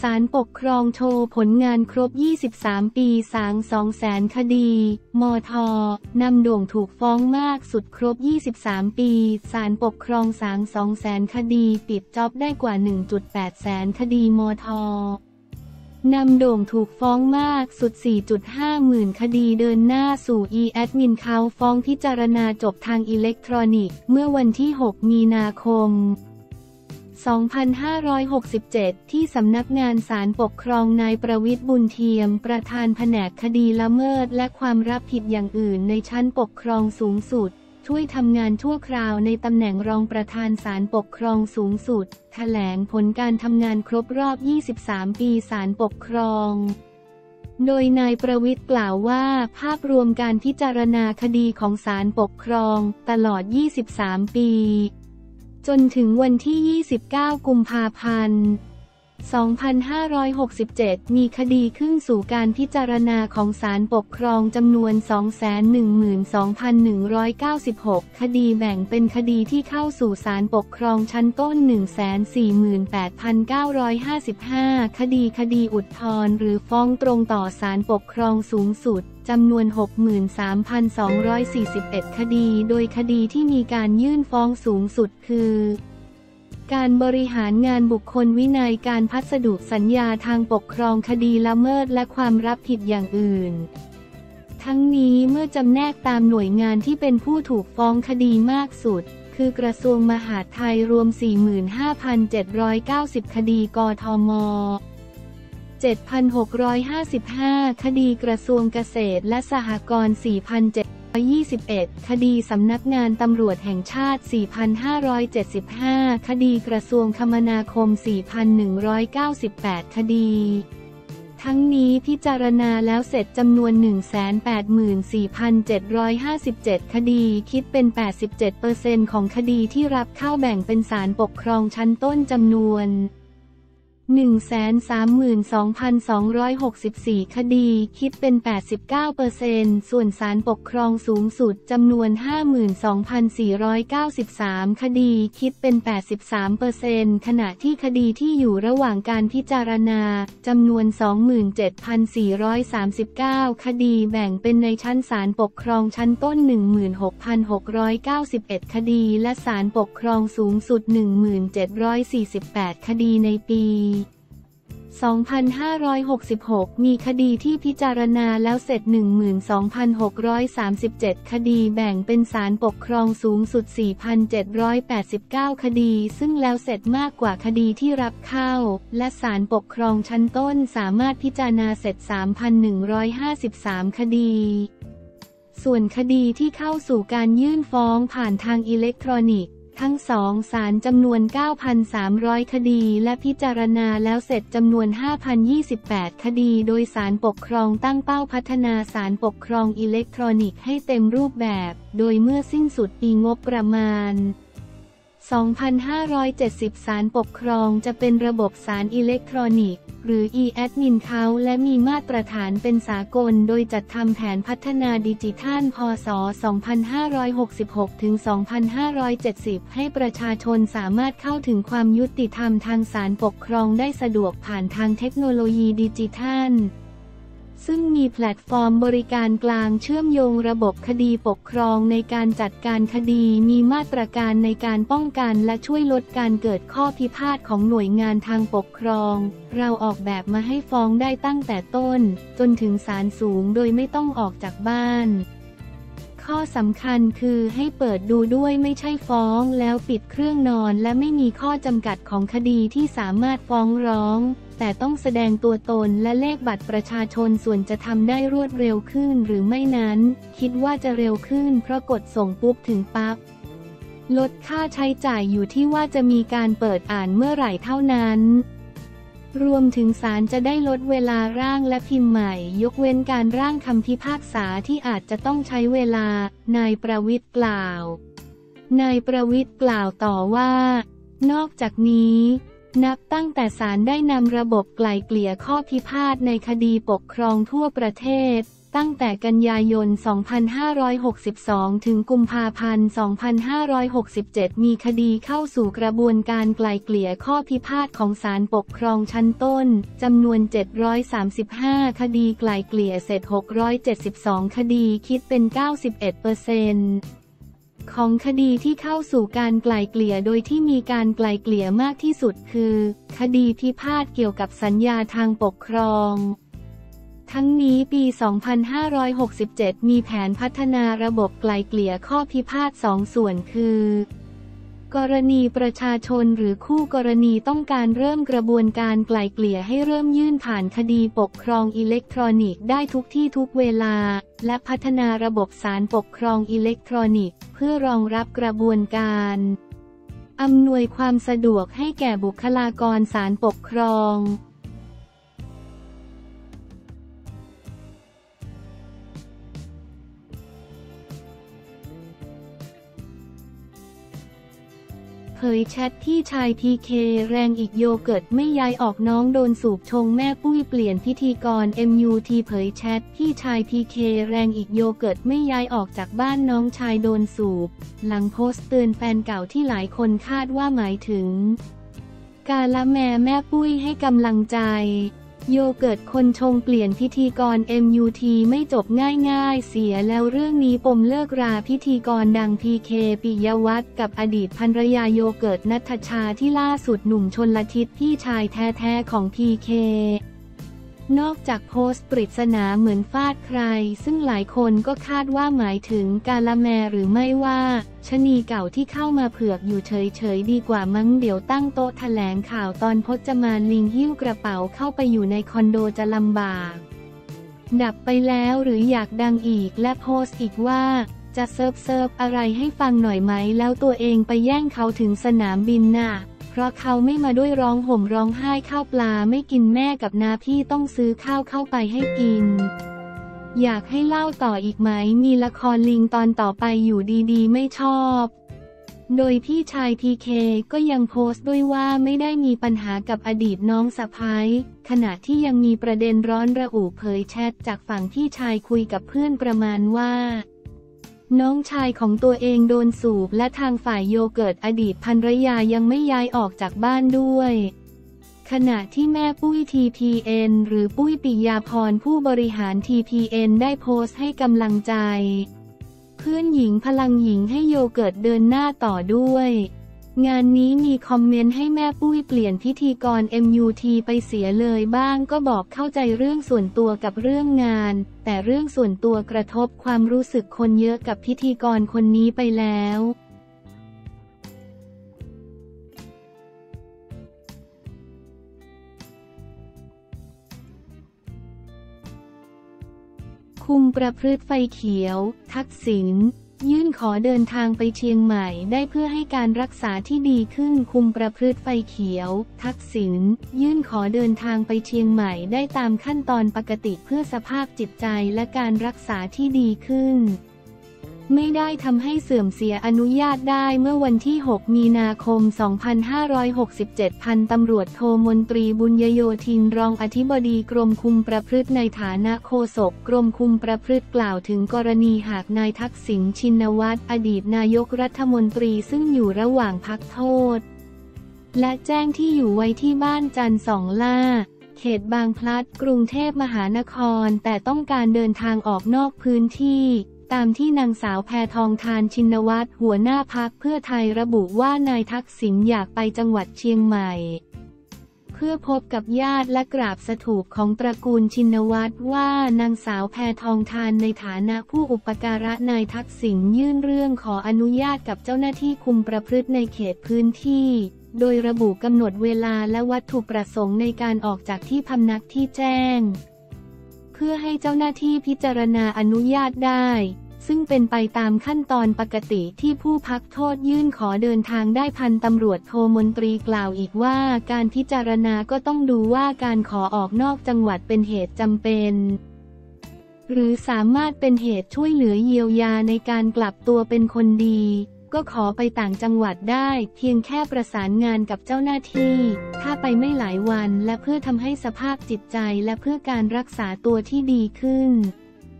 ศาลปกครองโชว์ผลงานครบ 23 ปีสาง 200,000 คดี มท.นำโด่งถูกฟ้องมากสุดครบ 23 ปีศาลปกครองสาง 200,000 คดีปิดจ็อบได้กว่า 1.8 แสนคดี มท.นำโด่งถูกฟ้องมากสุด 4.5 หมื่นคดีเดินหน้าสู่ e-admin เขาฟ้องพิจารณาจบทางอิเล็กทรอนิกส์เมื่อวันที่ 6 มีนาคม 2567 ที่สำนักงานศาลปกครองนายประวิตร บุญเทียมประธานแผนกคดีละเมิดและความรับผิดอย่างอื่นในชั้นปกครองสูงสุดช่วยทำงานชั่วคราวในตำแหน่งรองประธานศาลปกครองสูงสุดแถลงผลการทำงานครบรอบ 23 ปีศาลปกครองโดยนายประวิตรกล่าวว่าภาพรวมการพิจารณาคดีของศาลปกครองตลอด 23 ปีจนถึงวันที่ 29 กุมภาพันธ์ 2567 มีคดีขึ้นสู่การพิจารณาของศาลปกครองจำนวน 212,196 คดีแบ่งเป็นคดีที่เข้าสู่ศาลปกครองชั้นต้น 148,955 คดีอุทธรณ์หรือฟ้องตรงต่อศาลปกครองสูงสุดจำนวน 63,241 คดีโดยคดีที่มีการยื่นฟ้องสูงสุดคือการบริหารงานบุคคลวินัยการพัสดุสัญญาทางปกครองคดีละเมิดและความรับผิดอย่างอื่นทั้งนี้เมื่อจำแนกตามหน่วยงานที่เป็นผู้ถูกฟ้องคดีมากสุดคือกระทรวงมหาดไทยรวม 45,790 คดีกทม. 7,655 คดีกระทรวงเกษตรและสหกรณ์ 4,721 คดีสำนักงานตำรวจแห่งชาติ 4,575 คดีกระทรวงคมนาคม 4,198 คดีทั้งนี้พิจารณาแล้วเสร็จจำนวน 184,757 คดีคิดเป็น 87% ของคดีที่รับเข้าแบ่งเป็นศาลปกครองชั้นต้นจำนวน132,264 คดีคิดเป็น 89% ส่วนศาลปกครองสูงสุดจำนวน 52,493 คดีคิดเป็น 83% ขณะที่คดีที่อยู่ระหว่างการพิจารณาจำนวน 27,439 คดีแบ่งเป็นในชั้นศาลปกครองชั้นต้น 16,691 คดีและศาลปกครองสูงสุด 1,748 คดีในปี2566 มีคดีที่พิจารณาแล้วเสร็จ 12,637 คดีแบ่งเป็นศาลปกครองสูงสุด 4,789 คดีซึ่งแล้วเสร็จมากกว่าคดีที่รับเข้าและศาลปกครองชั้นต้นสามารถพิจารณาเสร็จ 3,153 คดีส่วนคดีที่เข้าสู่การยื่นฟ้องผ่านทางอิเล็กทรอนิกส์ทั้งสองศาลจำนวน 9,300 คดีและพิจารณาแล้วเสร็จจำนวน 5,028 คดีโดยศาลปกครองตั้งเป้าพัฒนาศาลปกครองอิเล็กทรอนิกส์ให้เต็มรูปแบบโดยเมื่อสิ้นสุดปีงบประมาณ 2,570 ศาลปกครองจะเป็นระบบศาลอิเล็กทรอนิกส์หรือ e-admin เขาและมีมาตรฐานเป็นสากลโดยจัดทำแผนพัฒนาดิจิทัลพ.ศ. 2566 ถึง 2570 ให้ประชาชนสามารถเข้าถึงความยุติธรรมทางศาลปกครองได้สะดวกผ่านทางเทคโนโลยีดิจิทัลซึ่งมีแพลตฟอร์มบริการกลางเชื่อมโยงระบบคดีปกครองในการจัดการคดีมีมาตรการในการป้องกันและช่วยลดการเกิดข้อพิพาทของหน่วยงานทางปกครองเราออกแบบมาให้ฟ้องได้ตั้งแต่ต้นจนถึงศาลสูงโดยไม่ต้องออกจากบ้านข้อสำคัญคือให้เปิดดูด้วยไม่ใช่ฟ้องแล้วปิดเครื่องนอนและไม่มีข้อจำกัดของคดีที่สามารถฟ้องร้องแต่ต้องแสดงตัวตนและเลขบัตรประชาชนส่วนจะทำได้รวดเร็วขึ้นหรือไม่นั้นคิดว่าจะเร็วขึ้นเพราะกดส่งปุ๊บถึงปั๊บลดค่าใช้จ่ายอยู่ที่ว่าจะมีการเปิดอ่านเมื่อไหร่เท่านั้นรวมถึงศาลจะได้ลดเวลาร่างและพิมพ์ใหม่ยกเว้นการร่างคำพิพากษาที่อาจจะต้องใช้เวลานายประวิตรกล่าวนายประวิตรกล่าวต่อว่านอกจากนี้นับตั้งแต่ศาลได้นำระบบไกล่เกลี่ยข้อพิพาทในคดีปกครองทั่วประเทศตั้งแต่กันยายน 2562 ถึงกุมภาพันธ์ 2567 มีคดีเข้าสู่กระบวนการไกล่เกลี่ยข้อพิพาทของศาลปกครองชั้นต้นจำนวน 735 คดีไกล่เกลี่ยเสร็จ 672 คดีคิดเป็น 91% ของคดีที่เข้าสู่การไกล่เกลี่ยโดยที่มีการไกล่เกลี่ยมากที่สุดคือคดีพิพาทเกี่ยวกับสัญญาทางปกครองทั้งนี้ปี 2567 มีแผนพัฒนาระบบไกล่เกลี่ยข้อพิพาท2 ส่วนคือกรณีประชาชนหรือคู่กรณีต้องการเริ่มกระบวนการไกล่เกลี่ยให้เริ่มยื่นผ่านคดีปกครองอิเล็กทรอนิกส์ได้ทุกที่ทุกเวลาและพัฒนาระบบศาลปกครองอิเล็กทรอนิกส์เพื่อรองรับกระบวนการอำนวยความสะดวกให้แก่บุคลากรศาลปกครองเผยแชทที่ชายพีเคแรงอีกโยเกิร์ตไม่ย้ายออกน้องโดนสูบชงแม่ปุ้ยเปลี่ยนพิธีกร MUT เผยแชทที่ชายพีเคแรงอีกโยเกิร์ตไม่ย้ายออกจากบ้านน้องชายโดนสูบหลังโพสต์เตือนแฟนเก่าที่หลายคนคาดว่าหมายถึงกาละแม่ปุ้ยให้กำลังใจโยเกิร์ตคนชงเปลี่ยนพิธีกร MUT ไม่จบง่ายๆเสียแล้วเรื่องนี้ปมเลิกราพิธีกรดัง PK ปิยวัฒน์กับอดีตภรรยาโยเกิร์ตณัฐชาที่ล่าสุดหนุ่มชลทิศพี่ชายแท้ๆของ PK นอกจากโพสต์ปริศนาเหมือนฟาดใครซึ่งหลายคนก็คาดว่าหมายถึงกาละแมหรือไม่ว่าชะนีเก่าที่เข้ามาเผือกอยู่เฉยๆดีกว่ามั้งเดี๋ยวตั้งโต๊ะแถลงข่าวตอนพจมานลิงหิ้วกระเป๋าเข้าไปอยู่ในคอนโดจะลำบากดับไปแล้วหรืออยากดังอีกและโพสต์อีกว่าจะเซิร์ฟอะไรให้ฟังหน่อยไหมแล้วตัวเองไปแย่งเขาถึงสนามบินน่ะเพราะเขาไม่มาด้วยร้องห่มร้องไห้ข้าวปลาไม่กินแม่กับนาพี่ต้องซื้อข้าวเข้าไปให้กินอยากให้เล่าต่ออีกไหมมีละครลิงตอนต่อไปอยู่ดีๆไม่ชอบโดยพี่ชายพีเคก็ยังโพสต์ด้วยว่าไม่ได้มีปัญหากับอดีตน้องสะใภ้ขณะที่ยังมีประเด็นร้อนระอุเผยแชทจากฝั่งพี่ชายคุยกับเพื่อนประมาณว่าน้องชายของตัวเองโดนสูบและทางฝ่ายโยเกิร์ตอดีตภรรยายังไม่ย้ายออกจากบ้านด้วยขณะที่แม่ปุ้ย TPN หรือปุ้ยปิยาพรผู้บริหาร TPN ได้โพสต์ให้กำลังใจเพื่อนหญิงพลังหญิงให้โยเกิร์ตเดินหน้าต่อด้วยงานนี้มีคอมเมนต์ให้แม่ปุ้ยเปลี่ยนพิธีกร MUT ไปเสียเลยบ้างก็บอกเข้าใจเรื่องส่วนตัวกับเรื่องงานแต่เรื่องส่วนตัวกระทบความรู้สึกคนเยอะกับพิธีกรคนนี้ไปแล้วคุมประพฤติไฟเขียวทักษิณยื่นขอเดินทางไปเชียงใหม่ได้เพื่อให้การรักษาที่ดีขึ้นคุมประพฤติไฟเขียวทักษิณยื่นขอเดินทางไปเชียงใหม่ได้ตามขั้นตอนปกติเพื่อสภาพจิตใจและการรักษาที่ดีขึ้นไม่ได้ทำให้เสื่อมเสียอนุญาตได้เมื่อวันที่ 6 มีนาคม 2567 พันตำรวจโทมนตรีบุญยโยธินรองอธิบดีกรมคุมประพฤติในฐานะโฆษกกรมคุมประพฤติกล่าวถึงกรณีหากนายทักษิณชินวัตรอดีตนายกรัฐมนตรีซึ่งอยู่ระหว่างพักโทษและแจ้งที่อยู่ไว้ที่บ้านจันทร์สองล่าเขตบางพลัดกรุงเทพมหานครแต่ต้องการเดินทางออกนอกพื้นที่ตามที่นางสาวแพทองธารชินวัตรหัวหน้าพรรคเพื่อไทยระบุว่านายทักษิณอยากไปจังหวัดเชียงใหม่เพื่อพบกับญาติและกราบสถูปของตระกูลชินวัตรว่านางสาวแพทองธารในฐานะผู้อุปการะนายทักษิณยื่นเรื่องขออนุญาตกับเจ้าหน้าที่คุมประพฤติในเขตพื้นที่โดยระบุกำหนดเวลาและวัตถุประสงค์ในการออกจากที่พำนักที่แจ้งเพื่อให้เจ้าหน้าที่พิจารณาอนุญาตได้ซึ่งเป็นไปตามขั้นตอนปกติที่ผู้พักโทษยื่นขอเดินทางได้พันตำรวจโทมนตรีกล่าวอีกว่าการพิจารณาก็ต้องดูว่าการขอออกนอกจังหวัดเป็นเหตุจำเป็นหรือสามารถเป็นเหตุช่วยเหลือเยียวยาในการกลับตัวเป็นคนดีก็ขอไปต่างจังหวัดได้เพียงแค่ประสานงานกับเจ้าหน้าที่ถ้าไปไม่หลายวันและเพื่อทำให้สภาพจิตใจและเพื่อการรักษาตัวที่ดีขึ้น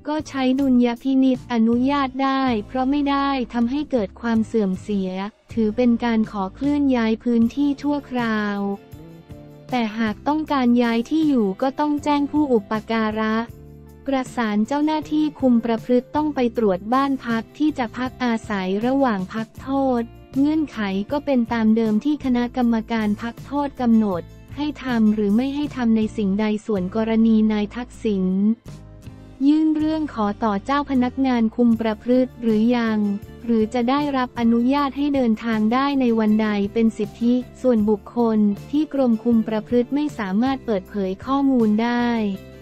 ก็ใช้ดุลยพินิจอนุญาตได้เพราะไม่ได้ทำให้เกิดความเสื่อมเสียถือเป็นการขอเคลื่อนย้ายพื้นที่ชั่วคราวแต่หากต้องการย้ายที่อยู่ก็ต้องแจ้งผู้อุปการะประสานเจ้าหน้าที่คุมประพฤติต้องไปตรวจบ้านพักที่จะพักอาศัยระหว่างพักโทษเงื่อนไขก็เป็นตามเดิมที่คณะกรรมการพักโทษกำหนดให้ทำหรือไม่ให้ทำในสิ่งใดส่วนกรณีนายทักษิณยื่นเรื่องขอต่อเจ้าพนักงานคุมประพฤติหรือยังหรือจะได้รับอนุญาตให้เดินทางได้ในวันใดเป็นสิทธิส่วนบุคคลที่กรมคุมประพฤติไม่สามารถเปิดเผยข้อมูลได้